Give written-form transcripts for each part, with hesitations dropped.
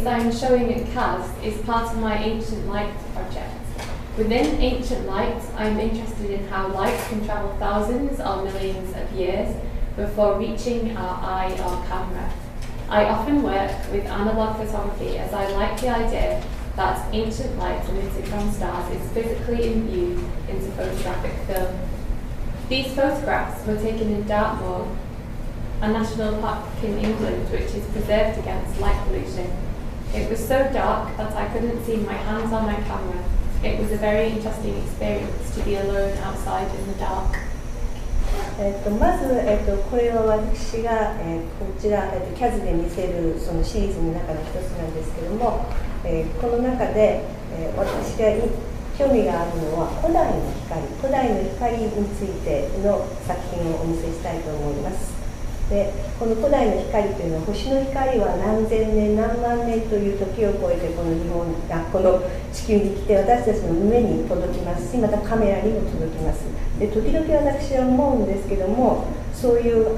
images I am showing at CAS is part of my Ancient Light project. Within Ancient Light, I am interested in how light can travel thousands or millions of years before reaching our eye or camera. I often work with analog photography as I like the idea that ancient light emitted from stars is physically imbued into photographic film. These photographs were taken in Dartmoor, a national park in England which is preserved against light pollution. It was so dark that I couldn't see my hands on my camera. It was a very interesting experience to be alone outside in the dark. まず、これは私が、こちら、CAS で見せるそのシリーズの中の一つなんですけども、この中で、私が興味があるのは古代の光についての作品をお見せしたいと思います。でこの古代の光というのは星の光は何千年何万年という時を超えてこの地球に来て私たちの目に届きますし、またカメラにも届きます。で時々私は思うんですけども、そういう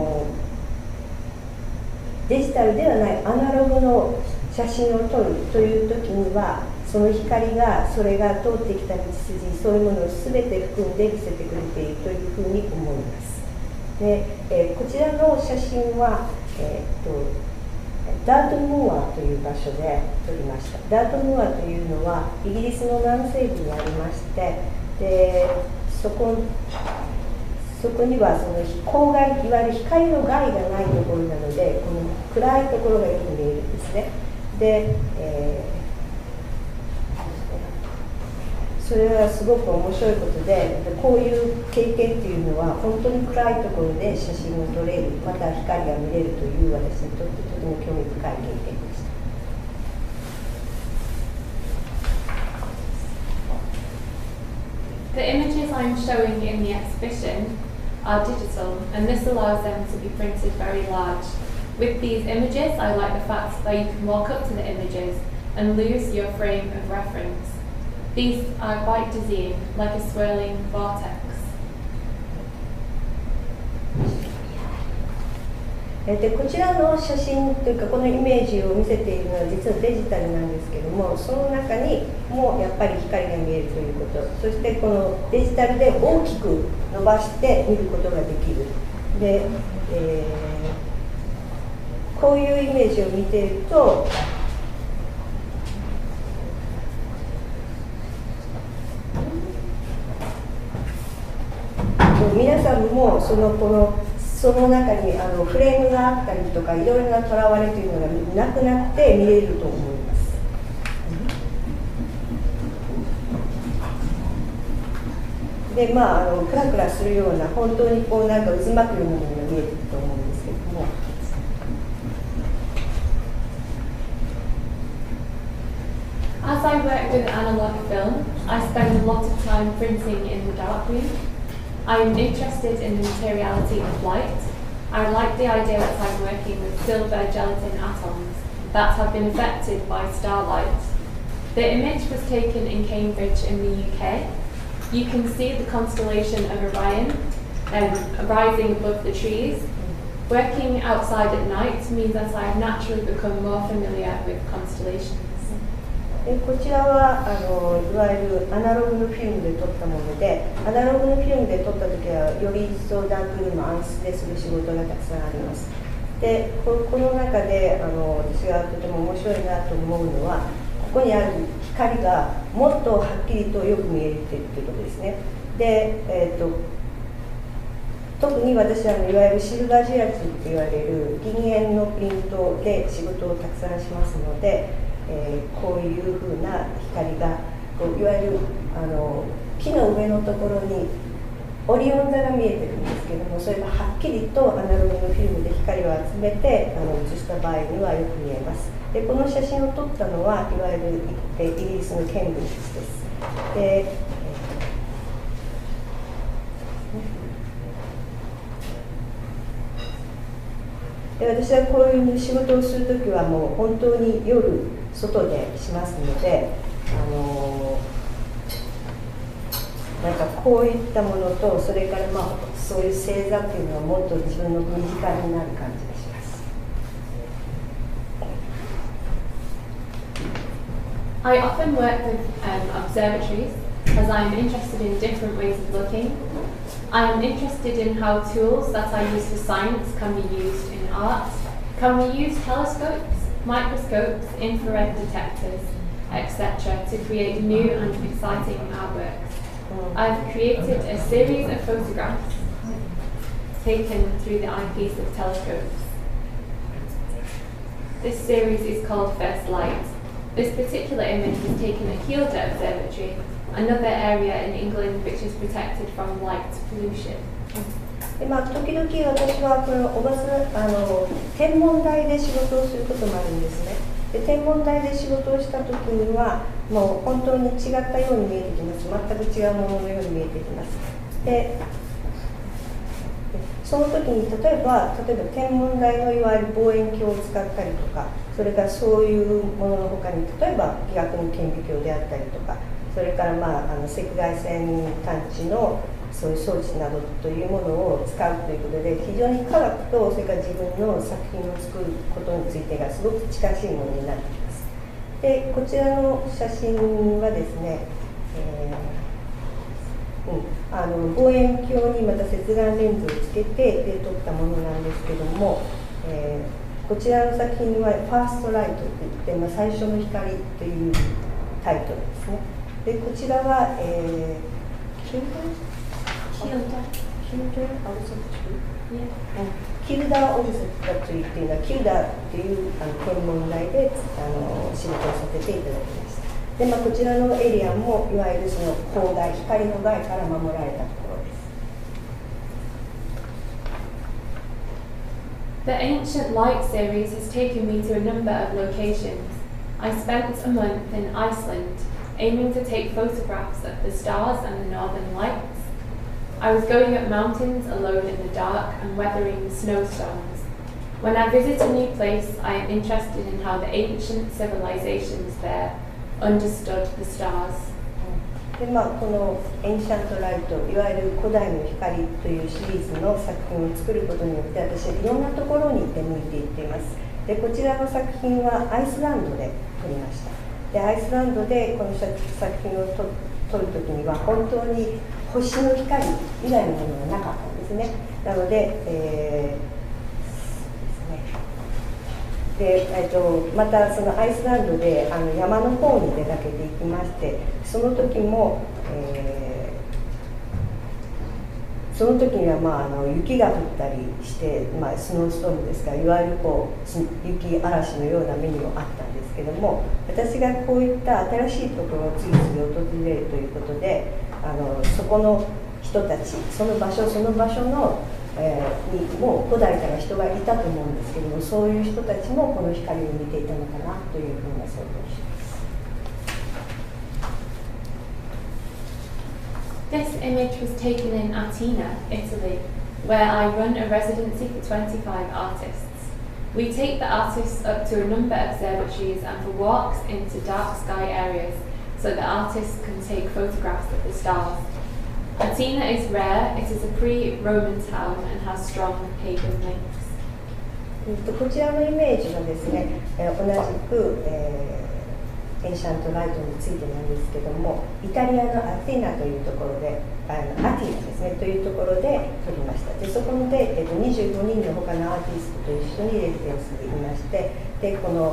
デジタルではないアナログの写真を撮るという時にはその光がそれが通ってきた道筋、そういうものを全て含んで見せてくれているというふうに思います。でこちらの写真は、ダートムーアという場所で撮りました。ダートムーアというのはイギリスの南西部にありまして、でそこにはその光害、いわゆる光の害がないところなので、この暗いところがよく見えるんですね。で、それはすごく面白いことで、こういう経験っていうのは本当に暗いところで写真を撮れる、また光が見れるという私にとってとても興味深い経験でした。 The images I'm showing in the exhibition are digital, and this allows them to be printed very large. With these images, I like the fact that you can walk up to the images and lose your frame of reference. These are quite dizzying, like a swirling vortex. でこちらの写真というかこのイメージを見せているのは実はデジタルなんですけども、その中にもやっぱり光が見えるということ、そしてこのデジタルで大きく伸ばして見ることができる。で、こういうイメージを見ていると皆さんもその中にフレームがあったりとかいろいろなとらわれというのがなくなって見れると思います。でクラクラするような本当にこうなんか渦巻くようなものが見えてると思うんですけども。 As I work with analog film, I spend a lot of time printing in the darkroom. I am interested in the materiality of light. I like the idea that I'm working with silver gelatin atoms that have been affected by starlight. The image was taken in Cambridge in the UK. You can see the constellation of Orion rising above the trees. Working outside at night means that I have naturally become more familiar with constellations. こちらはいわゆるアナログのフィルムで撮ったもので、アナログのフィルムで撮った時はより一層ダークルーム暗室でする仕事がたくさんあります。でこの中で私がとても面白いなと思うのは、ここにある光がもっとはっきりとよく見えるということですね。で、特に私はいわゆるシルバージェラチンと言われる銀塩のプリントで仕事をたくさんしますので、こういうふうな光がいわゆる木の上のところにオリオン座が見えてるんですけども、それがはっきりとアナログのフィルムで光を集めて写した場合にはよく見えます。でこの写真を撮ったのはいわゆるイギリスのケンブリッジです。で私はこういう仕事をするときはもう本当に夜外でしますので、なんかこういったものとそれからそういう星座っていうのはもっと自分の身近になる感じがします。 I often work with observatories as I am interested in different ways of looking. I am interested in how tools that I use for science can be used in art. Can we use telescopes, microscopes, infrared detectors, etc. to create new and exciting artworks? I've created a series of photographs taken through the eyepiece of telescopes. This series is called First Light. This particular image was taken at Kielder Observatory, another area in England which is protected from light pollution. で時々私はこの天文台で仕事をすることもあるんですね。で天文台で仕事をした時にはもう本当に違ったように見えてきます。全く違うもののように見えてきます。でその時に例えば天文台のいわゆる望遠鏡を使ったりとか、それからそういうものの他に例えば気学の顕微鏡であったりとか、それから赤外線探知のそういう装置などというものを使うということで、非常に科学とそれから自分の作品を作ることについてがすごく近しいものになっています。でこちらの写真はですね、望遠鏡にまた接眼レンズをつけてで撮ったものなんですけども、こちらの作品はファーストライトといって、最初の光というタイトルですね。でこちらは、キルダーオブセプトリーっていうのはキルダーっていう天文台で仕事をさせていただきました。でこちらのエリアもいわゆるその光害、光の害から守られたところです。 The Ancient Light series has taken me to a number of locations. I spent a month in Iceland, aiming to take photographs of the stars and the northern lights. I was going up mountains alone in the dark and weathering snowstorms. When I visit a new place, I am interested in how the ancient civilizations there understood the stars. でこのエンシャントライト、いわゆる古代の光というシリーズの作品を作ることによって私はいろんなところに出向いていっています。でこちらの作品はアイスランドで撮りました。でアイスランドでこの作品を撮るときには本当に星の光以外のものがなかったんですね。なので、またそのアイスランドで山の方に出かけていきまして、その時も、その時には雪が降ったりして、スノーストームですから、いわゆる雪嵐のような目にもあったんですけども、私がこういった新しいところを次々訪れるということで、そこの人たち、その場所のにも古代から人がいたと思うんですけども、そういう人たちもこの光を見ていたのかなというふうな想像します。 This image was taken in Athena, Italy, where I run a residency for 25 artists. We take the artists up to a number of observatories and for walks into dark sky areas so the artists can take photographs of the stars. Athena is rare, it is a pre-Roman town and has strong pagan links. こちらのイメージはですね、同じく、エンシャントライトについてなんですけども、イタリアのアテナというところで、アティナですねというところで撮りました。でそこで、25人の他のアーティストと一緒にレジデンスでいまして、でこの、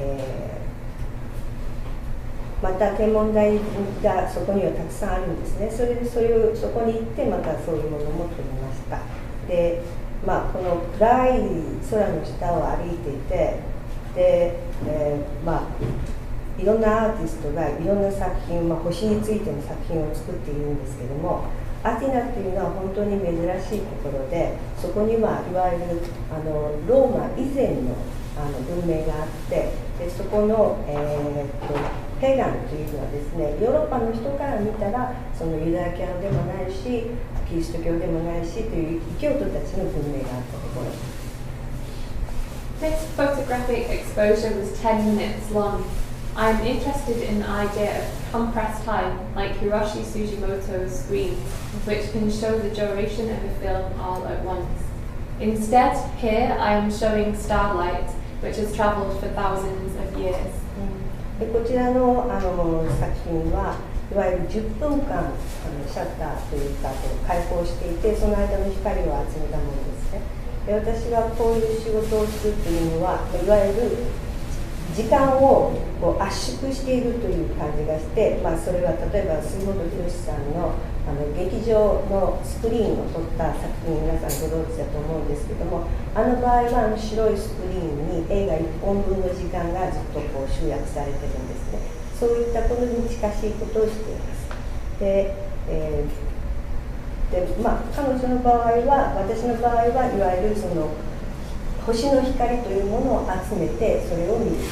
また天文台がそこにはたくさんあるんですね。それでそこに行ってまたそういうものも撮りました。で、この暗い空の下を歩いていて、で、いろんなアーティストがいろんな作品、星についての作品を作っているんですけども、アティナっていうのは本当に珍しいところで、そこにはいわゆるローマ以前の文明があって、でそこの、ペガンというのはですね、ヨーロッパの人から見たらそのユダヤ教でもないしキリスト教でもないしという異教徒たちの文明があったところ。 This photographic exposure was 10 minutes long. I am interested in the idea of compressed time, like Hiroshi Sugimoto's screen, which can show the duration of a film all at once. Instead, here I am showing starlight, which has travelled for thousands of years. でこちらの作品はいわゆる10分間シャッターというか開放していて、その間の光を集めたものですね。で私はこういう仕事をするというのは、いわゆる時間を圧縮しているという感じがして、それは例えば杉本博さんの劇場のスクリーンを撮った作品、皆さんご存知だと思うんですけども、場合は白いスクリーンに映画1本分の時間がずっと集約されてるんですね。そういったことに近しいことをしています。で彼女の場合は、私の場合はいわゆるその星の光というものを集めてそれを見る。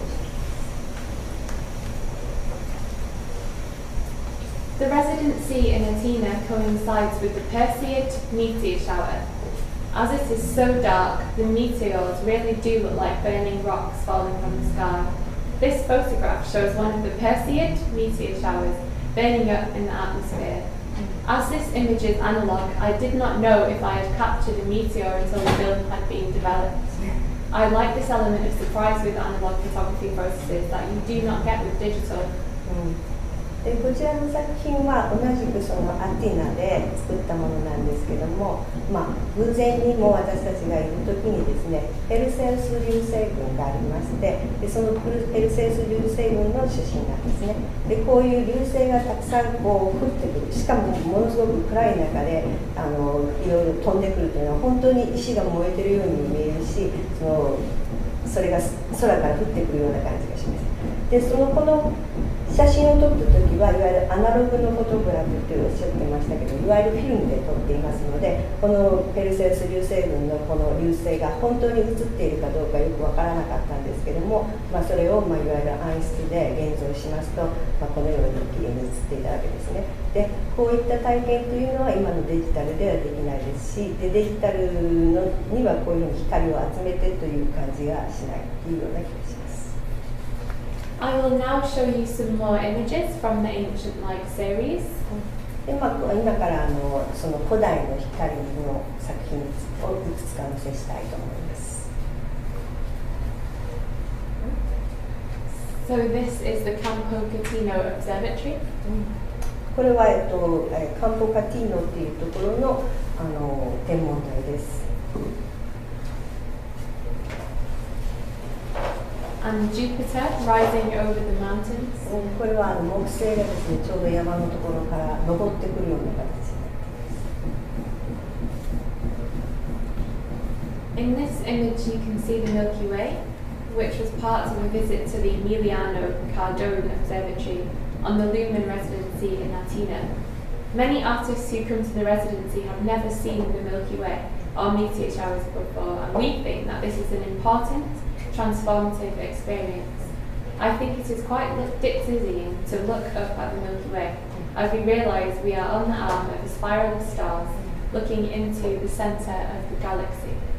The residency in Athena coincides with the Perseid meteor shower. As it is so dark, the meteors really do look like burning rocks falling from the sky. This photograph shows one of the Perseid meteor showers burning up in the atmosphere. As this image is analog, I did not know if I had captured a meteor until the film had been developed. I like this element of surprise with analog photography processes that you do not get with digital. でこちらの作品は同じくそのアティナで作ったものなんですけども、偶然にも私たちがいる時にですね、ペルセウス流星群がありまして、でそのペルセウス流星群の写真なんですね。でこういう流星がたくさん降ってくる、しかもものすごく暗い中でいろいろ飛んでくるというのは本当に石が燃えてるように見えるし、それが空から降ってくるような感じがします。でこの写真を撮った時はいわゆるアナログのフォトグラフとおっしゃってましたけど、いわゆるフィルムで撮っていますので、このペルセウス流星群のこの流星が本当に映っているかどうかよくわからなかったんですけども、それをいわゆる暗室で現像しますと、このようにきれいに映っていたわけですね。でこういった体験というのは今のデジタルではできないですし、でデジタルのにはこういうふうに光を集めてという感じがしないというような気がします。 I will now show you some more images from the Ancient Light series. で今からその古代の光の作品をいくつかお見せしたいと思います。 So this is the Campo Catino Observatory. これはカンポカティーノっていうところの天文台です。 And Jupiter rising over the mountains. これは木星がですね、ちょうど山のところから登ってくるような形になっています。 In this image you can see the Milky Way, which was part of a visit to the Emiliano Cardone Observatory on the Lumen residency in Athena. Many artists who come to the residency have never seen the Milky Way or meteor showers before, and we think that this is an important transformative experience. I think it is quite dizzying to look up at the Milky Way as we realise we are on the arm of a spiral of stars looking into the centre of the galaxy.